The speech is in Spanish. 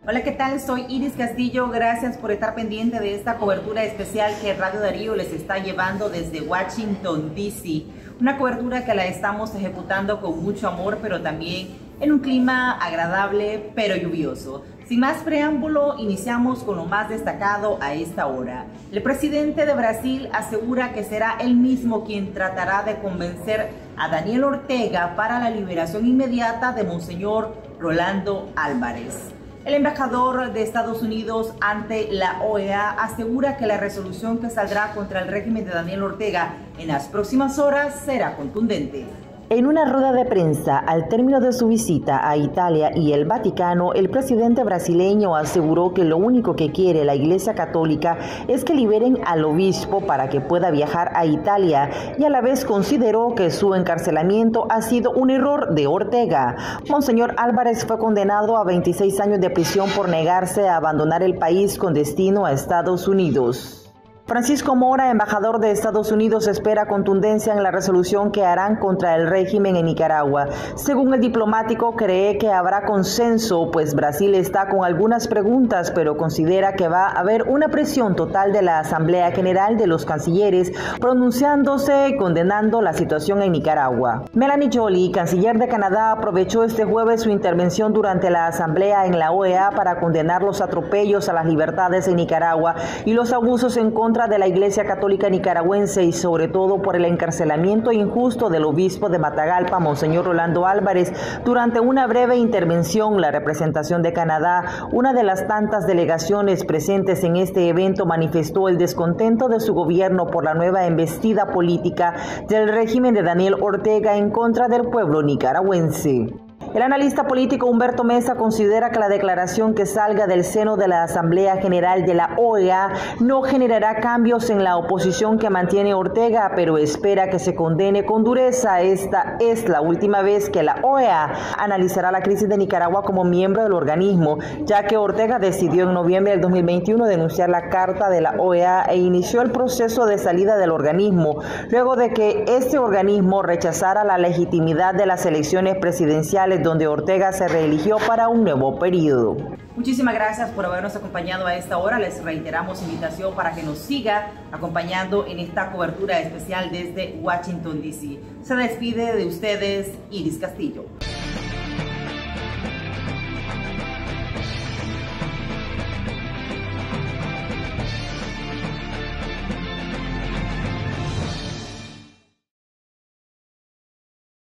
Hola, ¿qué tal? Soy Iris Castillo. Gracias por estar pendiente de esta cobertura especial que Radio Darío les está llevando desde Washington, D.C. Una cobertura que la estamos ejecutando con mucho amor, pero también en un clima agradable, pero lluvioso. Sin más preámbulo, iniciamos con lo más destacado a esta hora. El presidente de Brasil asegura que será él mismo quien tratará de convencer a Daniel Ortega para la liberación inmediata de Monseñor Rolando Álvarez. El embajador de Estados Unidos ante la OEA asegura que la resolución que saldrá contra el régimen de Daniel Ortega en las próximas horas será contundente. En una rueda de prensa, al término de su visita a Italia y el Vaticano, el presidente brasileño aseguró que lo único que quiere la Iglesia Católica es que liberen al obispo para que pueda viajar a Italia, y a la vez consideró que su encarcelamiento ha sido un error de Ortega. Monseñor Álvarez fue condenado a 26 años de prisión por negarse a abandonar el país con destino a Estados Unidos. Francisco Mora, embajador de Estados Unidos, espera contundencia en la resolución que harán contra el régimen en Nicaragua. Según el diplomático, cree que habrá consenso, pues Brasil está con algunas preguntas, pero considera que va a haber una presión total de la Asamblea General de los Cancilleres, pronunciándose y condenando la situación en Nicaragua. Melanie Joly, canciller de Canadá, aprovechó este jueves su intervención durante la Asamblea en la OEA para condenar los atropellos a las libertades en Nicaragua y los abusos en contra de la Iglesia Católica nicaragüense, y sobre todo por el encarcelamiento injusto del obispo de Matagalpa, Monseñor Rolando Álvarez. Durante una breve intervención, la representación de Canadá, una de las tantas delegaciones presentes en este evento, manifestó el descontento de su gobierno por la nueva embestida política del régimen de Daniel Ortega en contra del pueblo nicaragüense. El analista político Humberto Mesa considera que la declaración que salga del seno de la Asamblea General de la OEA no generará cambios en la oposición que mantiene Ortega, pero espera que se condene con dureza. Esta es la última vez que la OEA analizará la crisis de Nicaragua como miembro del organismo, ya que Ortega decidió en noviembre del 2021 denunciar la carta de la OEA e inició el proceso de salida del organismo, luego de que este organismo rechazara la legitimidad de las elecciones presidenciales, donde Ortega se reeligió para un nuevo periodo. Muchísimas gracias por habernos acompañado a esta hora. Les reiteramos invitación para que nos siga acompañando en esta cobertura especial desde Washington, D.C. Se despide de ustedes Iris Castillo.